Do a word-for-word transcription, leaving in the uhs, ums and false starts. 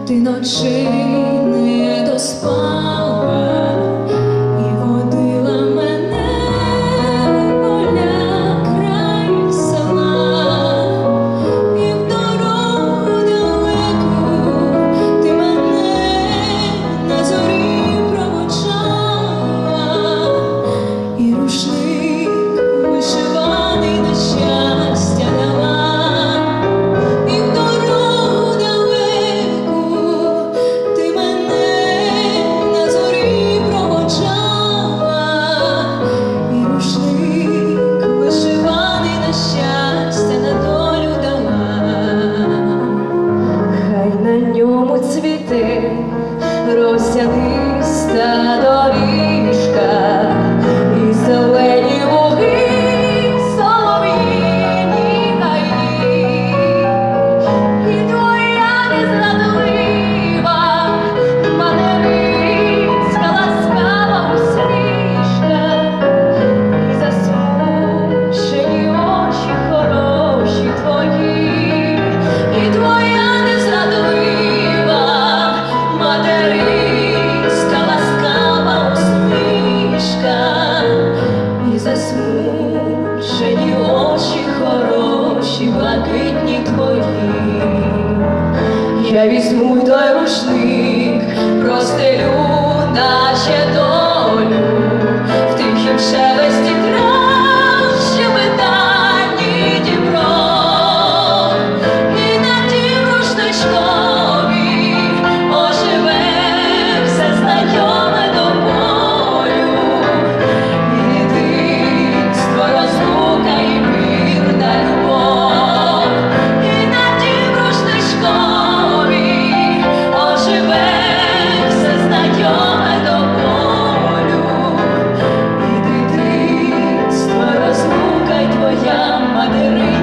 ти ночей не доспала і водила мене у поля край села, і в дорогу далеку ти мене на зорі проводжала, і рушник вишиваний на щастя дала, і в дорогу далеку ти мене на зорі проводжала, і рушник вишиваний на щастя на долю дала. Хай на ньому цвіте росяниста доріжка, і зелені луги, солов'їні гаї, і твоя незрадлива материнська ласкава усмішка, і засмучені очі хороші твої, і твоя незрадлива материнська ласкава усмішка, і засмучені очі хороші, блакитні твої. Я візьму той рушник, простелю, наче долю, в тихім шелесті трав, що метальні Дніпро, і на тім рушничкові оживе все знайоме до болю, і дитинство, розлука і вірна любов, і на тім рушничкові оживе все знайоме до болю, і дитинство, розлука й твоя материнська